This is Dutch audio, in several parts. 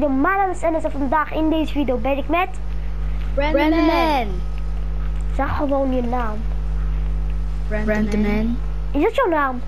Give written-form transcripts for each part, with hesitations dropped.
video. Mijn naam is Enes en vandaag in deze video ben ik met... Brandman. Zeg gewoon je naam. Brandman. Is dat jouw naam?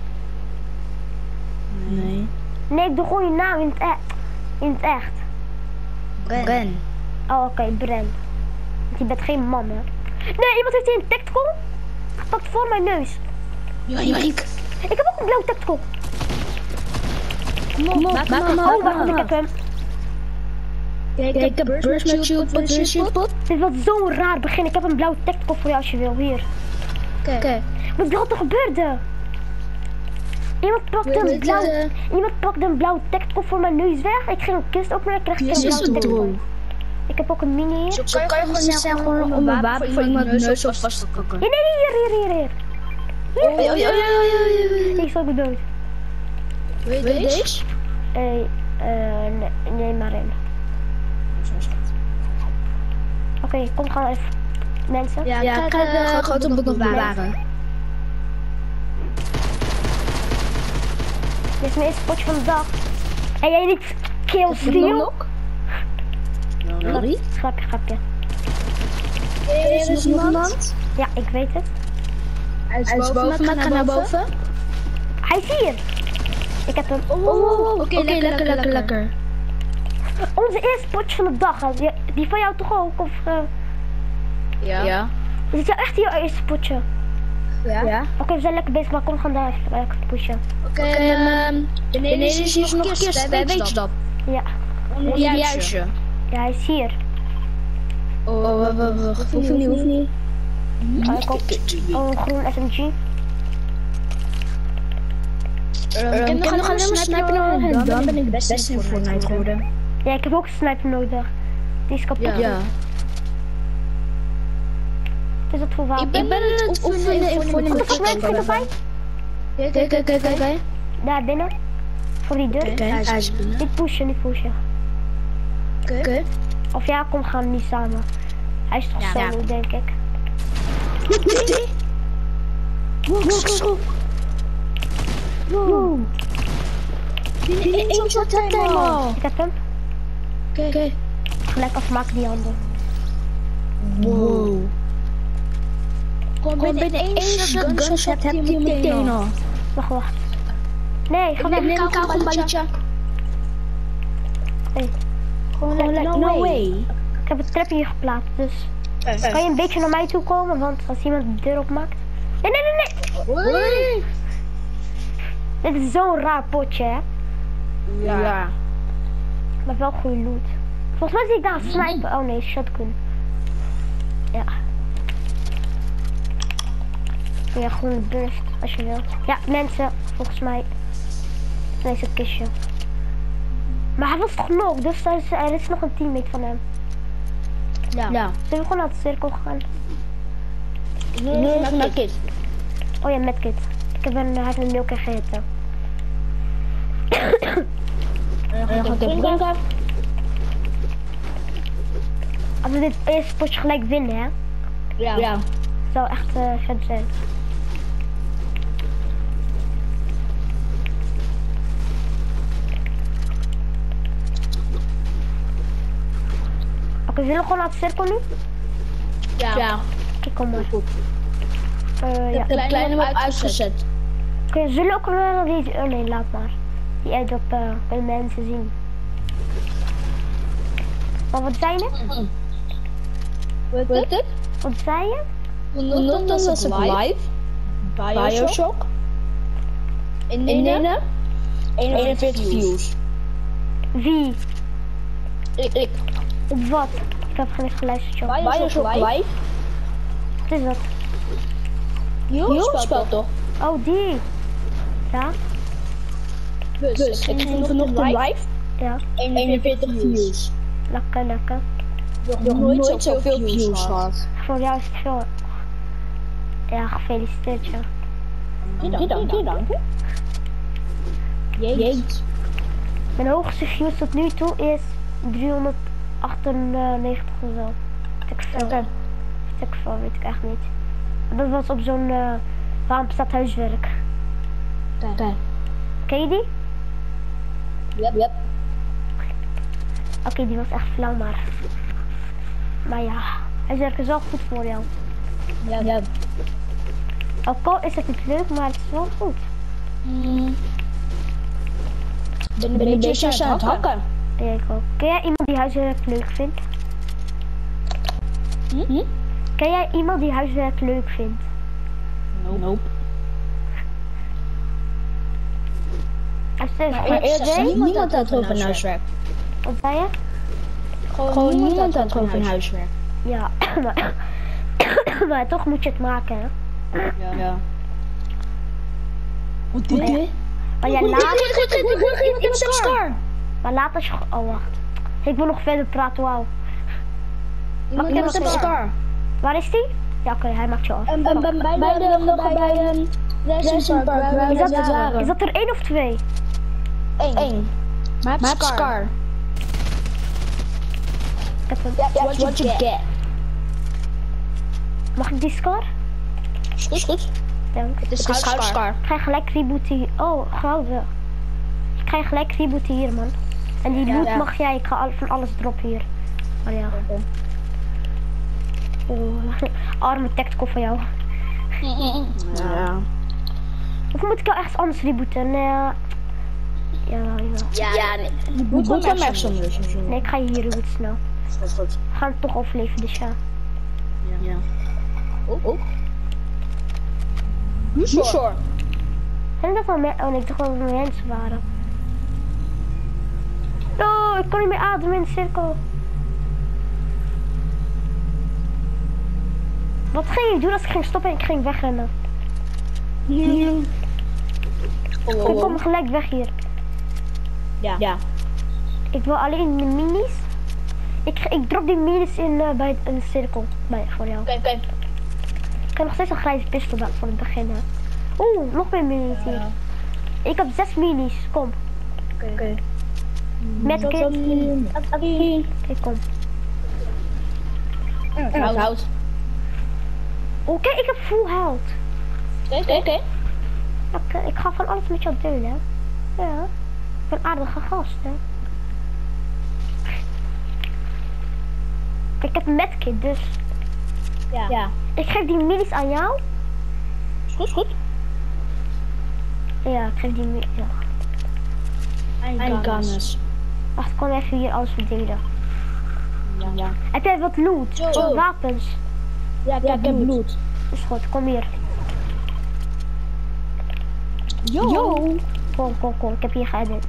Nee. Nee, ik doe gewoon je naam in het echt. Bren. Oh, oké, Bren. Want je bent geen man, hè? Nee, iemand heeft hier een tactical gepakt voor mijn neus. Joink. Ik heb ook een blauw tactical. Kom op, maak hem Oh, wacht, want ik heb hem. Kijk, ik heb burst met shield pot. Dit was zo'n raar begin. Ik heb een blauw tactical voor jou als je wil. Hier. Oké. Wat er gebeurde? Iemand pakte een blauw tactical voor mijn neus weg. Ik ging een kist openen en kreeg ik een blauw tactical. Ik heb ook een mini hier. Zo kan je gewoon zeggen om een wapen voor iemand neus of vast te pakken. Nee, hier. Ik zal ook dood. Wil je deze? Nee, maar in. Oké, kom gewoon even. Mensen. Ja, ik ga de grote boek nog bewaren. Dit is mijn eerste potje van de dag. En jij niet kill steal? Sorry? Grapje. Er is nog iemand. Ja, ik weet het. Hij is boven, maar ga naar boven. Hij is hier. Ik heb hem. Oké, lekker. Onze eerste potje van de dag. Hè. Die van jou toch ook? Of, Ja. Is het jou echt je eerste potje? Ja. Oké, we zijn lekker bezig, maar kom gaan daar even pushen. Oké, beneden is hier nog een kist, weet je dat? Ja. Onder die huisje. Ja, hij is hier. Hoeft niet. Ik ook. Oh, een groen SMG. Ik kan nog alleen maar snipen en dan ben ik best in Fortnite geworden. Ja, ik heb ook een sniper nodig. Die is kapot. Ja. Is dat voor wapen? Ik ben het oefenen in Fortnite. Kijk. Daar binnen. Voor die deur. Hij is binnen. Niet pushen. Oké. Of ja, kom gaan niet samen. Hij is toch solo, denk ik. Wow. Ik heb hem. Oké. Gelijk afmaken die handen. Wow. Gewoon binnen één gunshot heb je meteen al. Wacht. Nee, ga weg. Neem elkaar gewoon een balletje. Nee. Gewoon no way. Ik heb het trapje hier geplaatst, dus kan je een beetje naar mij toe komen, want als iemand de deur opmaakt. Nee. Dit is zo'n raar potje, hè? Ja. Maar wel goede loot. Volgens mij zie ik daar een sniper. Oh nee, shotgun. Ja. Ja, gewoon een burst als je wil. Ja, mensen, volgens mij. Deze kistje. Maar hij was toch nog, dus er is nog een teammate van hem. Ja. Zullen we gewoon naar de cirkel gaan? Nee, met kit. Oh ja, met kit. Hij heeft een milk gegeten. Als we dit eerste potje gelijk winnen, hè? Ja. Zou echt vet zijn. Oké, zullen we gewoon naar de cirkel nu? Ja. Oké, kom maar. Ja. De kleine map uitgezet. Oké, zullen we ook nog deze... Oh nee, laat maar. Die airdrop kunnen mensen zien. Maar wat zei je? Wat het? Wat zei je? Vanochtend was ik live. Bioshock. In 41 views. Wie? Ik. Op wat? Ik heb geen geluisterd, joh. Bioshock live. Wat is dat? Heel spel toch? Oh, die. Ja? Dus ik ging vanochtend live. Ja. 41 views. Lekker. Nog nooit zoveel views gehad. Voor jou is het veel. Ja, gefeliciteerd, joh. Dank je. Jeet. Mijn hoogste views tot nu toe is 398 of zo. Stuk van, weet ik echt niet. Dat was op zo'n waarom bestaat huiswerk. Ken je die? Yep. Oké, die was echt flauw, maar... Maar ja, hij werkt wel goed voor jou. Ja. Ook al is het niet leuk, maar het is wel goed. Ben een beetje aan het hakken. Ja, ik ook. Ken jij iemand die huiswerk leuk vindt? Ken jij iemand die huiswerk leuk vindt? Nope. Maar eerst niemand had over huiswerk. Wat zei je? Gewoon niemand had over huiswerk. Ja, maar toch moet je het maken, hè? Ja. Wat dit? Maar jij laat... Ik heb 6 star. Maar laat als je... Oh, wacht. Ik wil nog verder praten, wauw. Ik heb 6 star. Waar is die? Ja, oké, hij maakt je af. Bij een Racingpark. Is dat er 1 of 2? 1. Maar Scar. Ik heb hem. That's what you get. Mag ik die scar? Is goed. Dank. Het is Scar. Ik ga gelijk rebooten hier. Oh, gouden. Ik ga gelijk rebooten hier, man. En die loot mag jij. Ik ga van alles droppen hier. Oh ja. Oh, arme tactical van jou. Ja. Of moet ik jou echt anders rebooten? Ja, Nee. Die boot van Maxim dus. Nee, ik ga je hier rebooten snel. Dat is goed. We gaan het toch overleven, dus ja. Ja. Oh. Sure. En dat wel mensen... Oh nee, ik dacht dat het mensen waren. Oh, ik kan niet meer ademen in de cirkel. Wat ging ik doen als ik ging stoppen en ik ging wegrennen? Ik kom gelijk weg hier. Ja. Ik wil alleen de minis. Ik drop die minis in bij een cirkel. Voor jou. Oké. Ik heb nog steeds een grijze pistool voor het begin. Oeh, nog meer minis hier. Ik heb 6 minis, kom. Oké. Met kit. Oké, kom. Hout. Oké, ik heb full health. Oké. Ik ga van alles met jou delen. Ja. Ik ben een aardige gast, hè. Kijk, ik heb een medkit, dus... Ja. Ik geef die minis aan jou. Is goed. Ja, ik geef die minis. Ja. Eindgunners. Wacht, ik kan even hier alles verdelen. Ja. Heb jij wat loot? Zo. Wapens? Ja, ik heb bloed. Is goed, kom hier. Yo. Kom. Ik heb hier geëdit.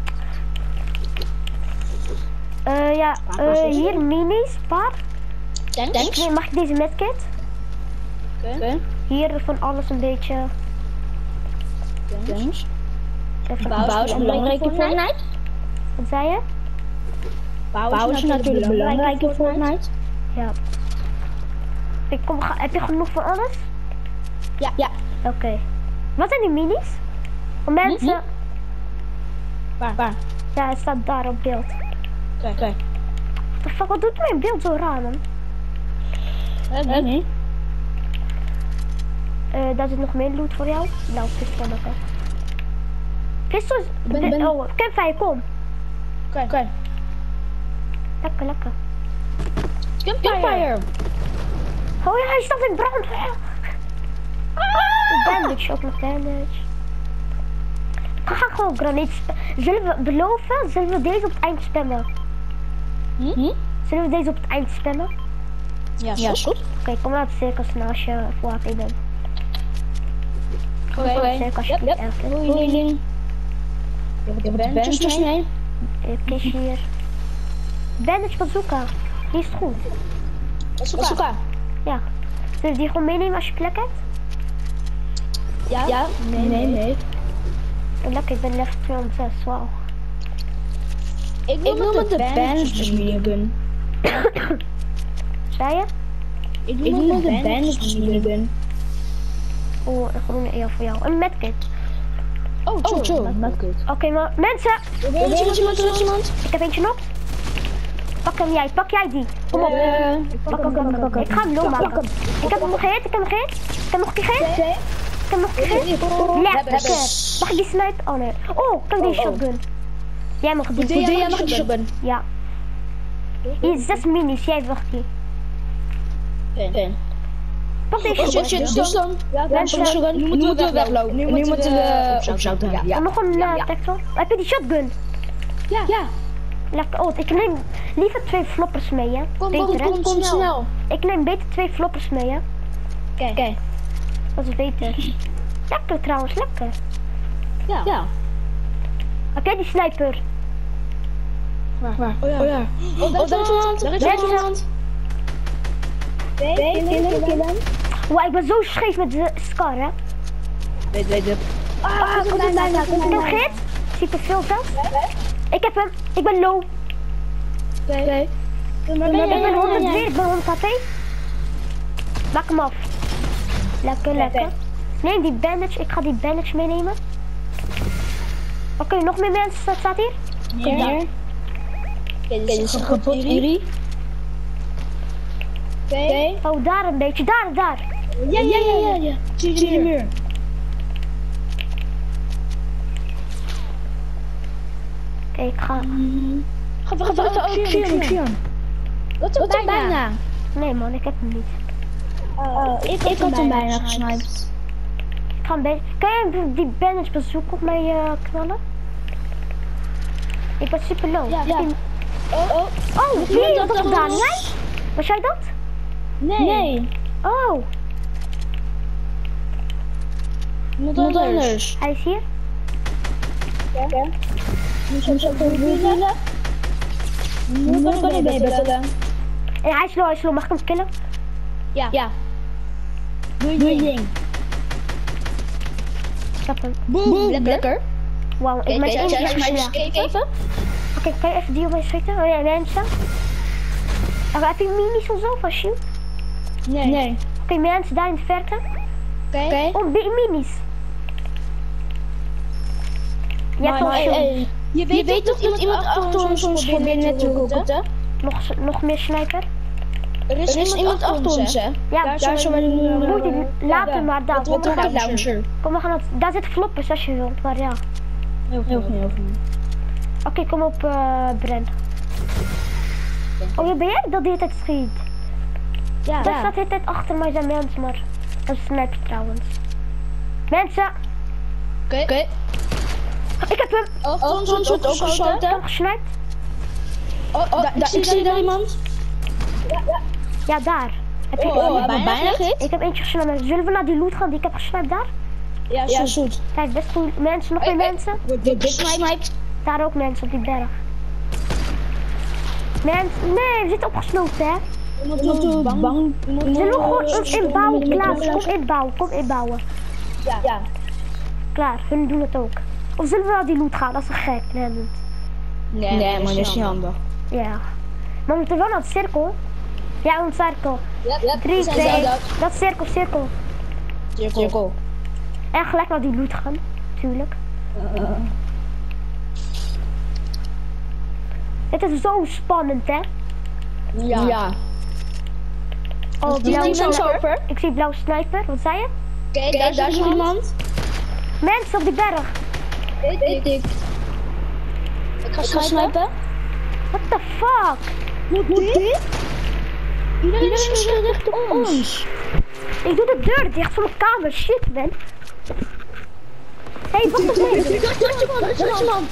Hier minis, paar. Thanks. Nee, mag ik deze medkit? Oké. Hier van alles een beetje. Thanks. Even Bouw is belangrijk in Fortnite. Wat zei je? Bouw is natuurlijk belangrijk in Fortnite. Ja. Heb je genoeg voor alles? Ja. Oké. Wat zijn die minis? Voor mensen? Waar? Ja, het staat daar op beeld. Oké. Fuck, wat doet mijn beeld zo raar, man? Nee. Daar zit nog meer loot voor jou. Nou, pistool lekker. Pistool is... Oh, campfire, kom. Oké. Lekker. Campfire. Oh ja, hij staat in brand. Bandage, ook nog bandage. Ik ga gewoon graniet. Zullen we beloven? Zullen we deze op het eind spammen? Zullen we deze op het eind spammen? Ja, is goed. Oké, kom naar de cirkel snel als je voor HP bent. Oké. Cirkel als je niet erg bent. Goeie. Je hebt de bandjes mee. Kistje hier. Bandage bazooka. Die is goed. Bazooka. Ja. Zullen we die gewoon meenemen als je plek hebt? Ja. Nee. Lekker, ik ben level 206, wauw. Ik wil met de bandage minigun. Zei je? Ik wil met de bandage minigun. Oh, een groene EO voor jou. Een medkit. Oh, chill. Medkit. Oké, maar mensen. Er is iemand. Ik heb eentje nog. Pak jij die. Kom op. Ik ga hem low maken. Ik heb hem nog gehit. Ik heb nog een keer gehit. Lekker. Mag ik die snipen? Oh nee. Oh, kijk deze shotgun. Jij mag die. Jij mag die shotgun. Ja. Hier 6 minis, jij wacht hier. Oké. Pak deze shit. Dus dan. Nu moeten we weglopen. Nu moeten we op zout gaan. En nog een tractor. Heb je die shotgun? Ja. Lekker. Oh, ik neem liever 2 floppers mee, hè. Kom snel. Ik neem beter 2 floppers mee, hè. Oké. Dat is beter. Lekker trouwens, lekker. Ja. Heb jij die sniper? Waar? Oh ja. Daar is iemand. Killen. Wow, ik ben zo scheef met de scar, hè. Weet het. Kom er bijna. Ik heb gehit. Zie ik er veel zelf? Ik heb hem. Ik ben low. Oké. Ik ben 100 weer. Ik ben 100 HP. Maak hem af. Lekker. Neem die bandage. Ik ga die bandage meenemen. Oké, nog meer mensen staat hier? Ja. Dit is een kapot hier. Oké. Oh, daar een beetje. Daar. Ja. Zie je de muur. Oké, ik ga. Ga ook Sion. Wat is bijna? Nee man, ik heb hem niet. Ik had hem bijna gesniped. Ik ga een beetje. Kan jij die bandage bezoeken op mij knallen? Ik ben super low. Ja. Oh, wie heeft dat gedaan? Jij? Was jij dat? Nee. Oh, Iemand anders. hij is hier. Ja. Moet je hem zo willen? Moet ik mee bettelen? En hij is low. Mag ik hem killen? Ja. Doe je ding. Ik heb hem. Boom. Lekker. Wauw, ik ben één keer. Kijk even. Oké, kan je even die op mij schieten? Oh ja, mensen. Heb je minis of zo van shield? Nee. Oké, mensen daar in de verte. Oké. Oh, minis. Je hebt nog shield. Je weet toch dat iemand achter ons probeert net te rocketen? Nog meer sniper. Er is iemand achter ons, hè? Ja, Daar zullen we nu... moet je laten maar daar. Wat wordt de launcher? Kom, we gaan het. Daar zitten floppers als je wilt, maar ja. Heel goed. Oké, kom op, Bren. Oh, ja, ben jij dat de hele tijd schiet? Ja. Daar staat de hele tijd achter mij zijn mensen, maar dat is sniper trouwens. Mensen, Oké. ik heb hem. Achter ons wordt ook Ik heb geschoten. hem gesniped. Ik zie daar iemand. Ja, daar. Heb je Bijna gehit. Ik heb eentje gesniped. Zullen we naar die loot gaan die ik heb gesniped daar? Ja, zoet. Kijk, best goed mensen, nog meer mensen. Dit sniped. Daar ook mensen op die berg. Mensen, nee, we zitten opgesloten, hè. Bang. Zullen we gewoon ons inbouwen, klaar? Kom inbouwen. Ja. Klaar, hun doen het ook. Of zullen we naar die loot gaan? Dat is toch gek? Nee, maar dat is niet handig. Ja. Maar we moeten wel naar de cirkel. Ja, een cirkel. Ja, 3, 2, dat is cirkel. Cirkel. En gelijk naar die loot gaan, natuurlijk. Het is zo spannend, hè? Ja. Oh, over. Ik zie blauwe sniper, wat zei je? Oké, daar is iemand. Mensen op die berg. Weet ik. Ik ga snipen. What the fuck? Moet dit? Iedereen is gericht op ons. Ik doe de deur dicht van mijn kamer, shit man. Hé, wacht even. Daar is iemand.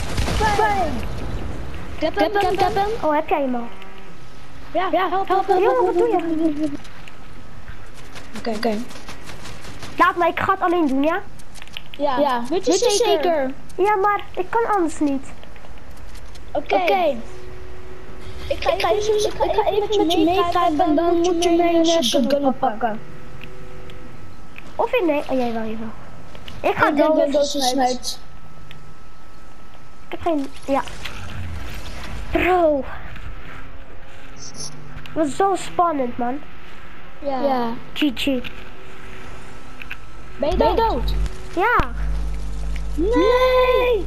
Ik heb hem. Oh, heb jij hem al? Ja, help. Jongen, wat doe je? Oké. Laat me, ik ga het alleen doen, ja? Ja, weet je zeker? Ja, maar ik kan anders niet. Oké. Ik ga even met je meekrijgen en dan moet je mijn shotgun pakken. Of in nee, oh, jij wel. Ik ga dood. Ik heb geen, ja. Bro. Dat was zo spannend, man. Ja. GG. Ben je dood? Ja. Nee!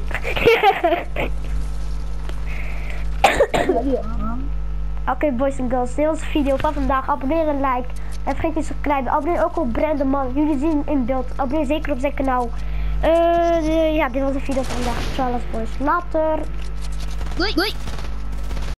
Oké, boys en girls, dit was de video van vandaag. Abonneer en like. En vergeet niet te subscriben. Abonneer ook op Brandon. Jullie zien in beeld. Abonneer zeker op zijn kanaal. Ja, dit was de video van vandaag. Ciao, boys. Later. Doei.